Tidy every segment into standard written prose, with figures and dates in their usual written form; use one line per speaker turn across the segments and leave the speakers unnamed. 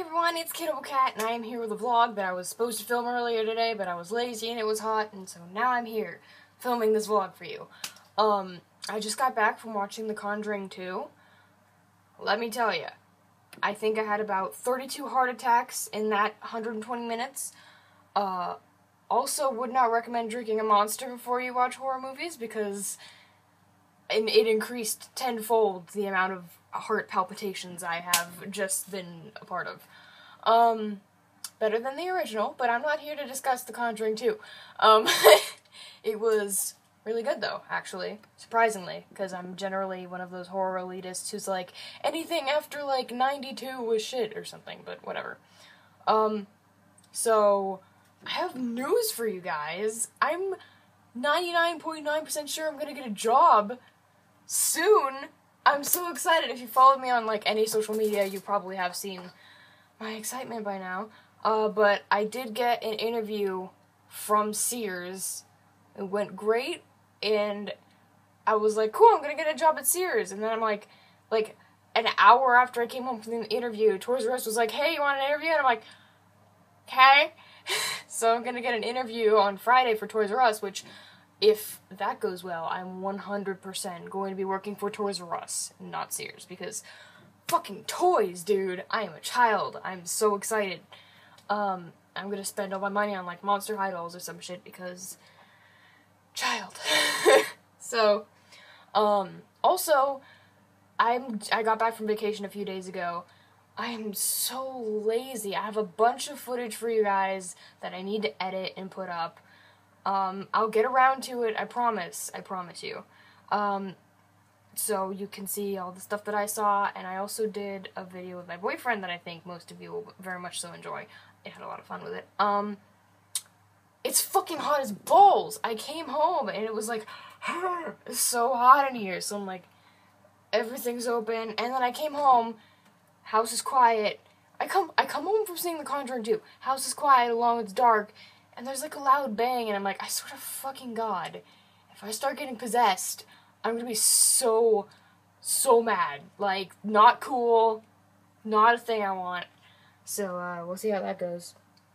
everyone, it's Kiddo Cat, and I am here with a vlog that I was supposed to film earlier today, but I was lazy and it was hot, and so now I'm here, filming this vlog for you. I just got back from watching The Conjuring 2. Let me tell you, I think I had about 32 heart attacks in that 120 minutes. Also would not recommend drinking a Monster before you watch horror movies, because it increased tenfold the amount of heart palpitations I have just been a part of. Better than the original, but I'm not here to discuss The Conjuring 2. It was really good though, actually, surprisingly, because I'm generally one of those horror elitists who's like, anything after like 92 was shit or something, but whatever. So, I have news for you guys. I'm 99.9% sure I'm gonna get a job soon. I'm so excited. If you followed me on, like, any social media, you probably have seen my excitement by now. But I did get an interview from Sears. It went great, and I was like, cool, I'm gonna get a job at Sears. And then I'm like an hour after I came home from the interview, Toys R Us was like, hey, you want an interview? And I'm like, okay. So I'm gonna get an interview on Friday for Toys R Us, which, if that goes well, I'm 100% going to be working for Toys R Us, not Sears, because fucking toys, dude. I am a child. I'm so excited. I'm gonna spend all my money on, like, Monster High dolls or some shit, because child. So, also, I got back from vacation a few days ago. I am so lazy. I have a bunch of footage for you guys that I need to edit and put up. I'll get around to it, I promise you. So you can see all the stuff that I saw, and I also did a video with my boyfriend that I think most of you will very much so enjoy. I had a lot of fun with it. It's fucking hot as balls! I came home, and it was like, it's so hot in here, so I'm like, everything's open, and then I came home, house is quiet. I come home from seeing The Conjuring 2. House is quiet, along it's dark, and there's like a loud bang, and I'm like, I swear to fucking God, if I start getting possessed, I'm gonna be so mad. Like, not cool, not a thing I want. So, we'll see how that goes.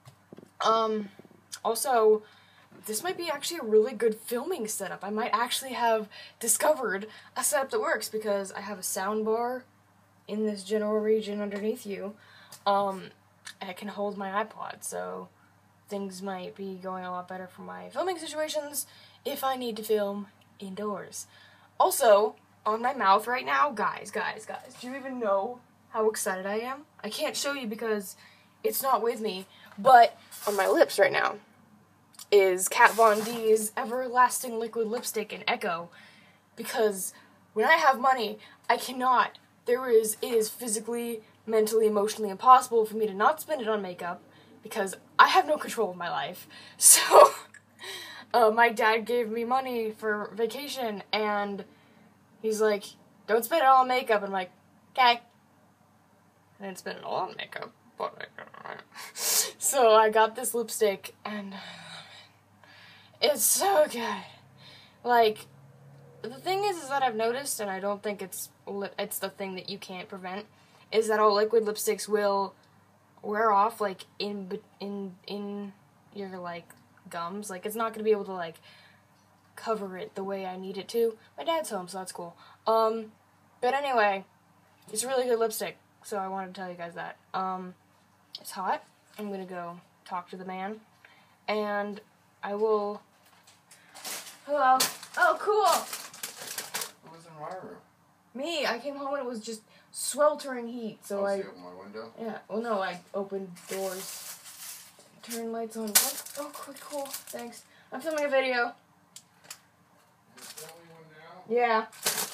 Also, this might be actually a really good filming setup. I might actually have discovered a setup that works, because I have a sound bar in this general region underneath you, and it can hold my iPod, so things might be going a lot better for my filming situations if I need to film indoors. Also, on my mouth right now, guys, do you even know how excited I am? I can't show you because it's not with me, but on my lips right now is Kat Von D's Everlasting Liquid Lipstick in Echo, because when I have money, I cannot. It is physically, mentally, emotionally impossible for me to not spend it on makeup, because I have no control of my life. So, my dad gave me money for vacation, and he's like, don't spend it all on makeup. And I'm like, okay. I didn't spend it all on makeup, but so I got this lipstick, and it's so good. Like, the thing is that I've noticed, and I don't think it's the thing that you can't prevent, is that all liquid lipsticks will wear off, like, in your, like, gums. Like, it's not gonna be able to, like, cover it the way I need it to. My dad's home, so that's cool. But anyway, it's a really good lipstick, so I wanted to tell you guys that. It's hot. I'm gonna go talk to the man, and I will... Hello. Oh, cool!
Who was in my room?
Me. I came home and it was just sweltering heat, so
I opened my window?
Yeah, well, no, I opened doors. Turn lights on. Oh, cool. Thanks. I'm filming a video.
You're filming one now?
Yeah.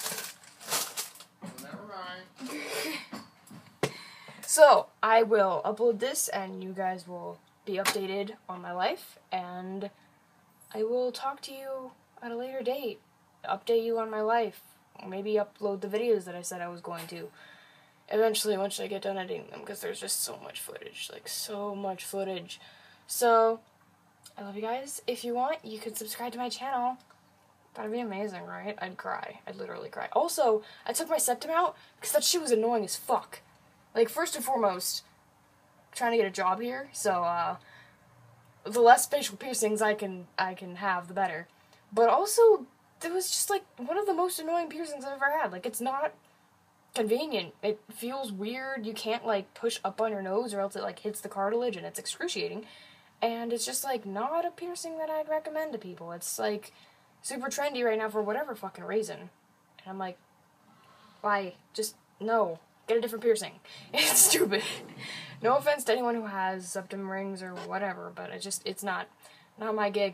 Well, never mind.
So, I will upload this, and you guys will be updated on my life, and I will talk to you at a later date. Update you on my life. Maybe upload the videos that I said I was going to. Eventually, once I get done editing them, because there's just so much footage. Like, so much footage. So, I love you guys. If you want, you could subscribe to my channel. That'd be amazing, right? I'd cry. I'd literally cry. Also, I took my septum out, because that shit was annoying as fuck. Like, first and foremost, trying to get a job here, so, the less facial piercings I can have, the better. But also, it was just, like, one of the most annoying piercings I've ever had. Like, it's not convenient. It feels weird. You can't, like, push up on your nose or else it, like, hits the cartilage and it's excruciating. And it's just, like, not a piercing that I'd recommend to people. It's, like, super trendy right now for whatever fucking reason. And I'm like, why? Just, no. Get a different piercing. It's stupid. No offense to anyone who has septum rings or whatever, but it's not my gig.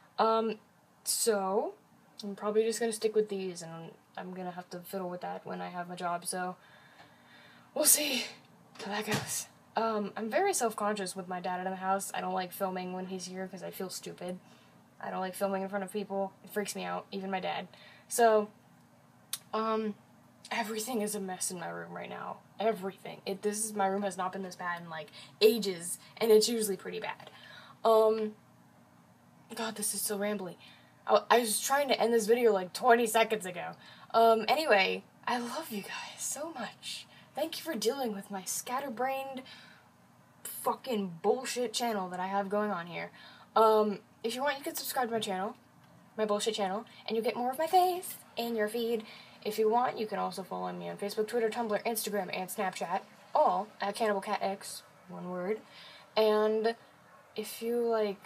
So, I'm probably just gonna stick with these, and I'm gonna have to fiddle with that when I have my job, so we'll see how that goes. I'm very self-conscious with my dad in the house. I don't like filming when he's here because I feel stupid. I don't like filming in front of people. It freaks me out, even my dad. So, everything is a mess in my room right now. Everything. My room has not been this bad in, like, ages, and it's usually pretty bad. God, this is so rambly. I was trying to end this video like 20 seconds ago. Anyway, I love you guys so much. Thank you for dealing with my scatterbrained fucking bullshit channel that I have going on here. If you want, you can subscribe to my channel, my bullshit channel, and you'll get more of my face in your feed. If you want, you can also follow me on Facebook, Twitter, Tumblr, Instagram, and Snapchat, all at CannibalCatX, one word. And if you like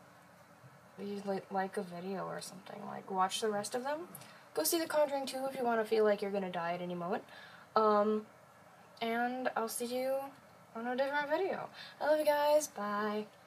a video or something, like, watch the rest of them. Go see The Conjuring 2 if you want to feel like you're gonna die at any moment. And I'll see you on a different video. I love you guys. Bye.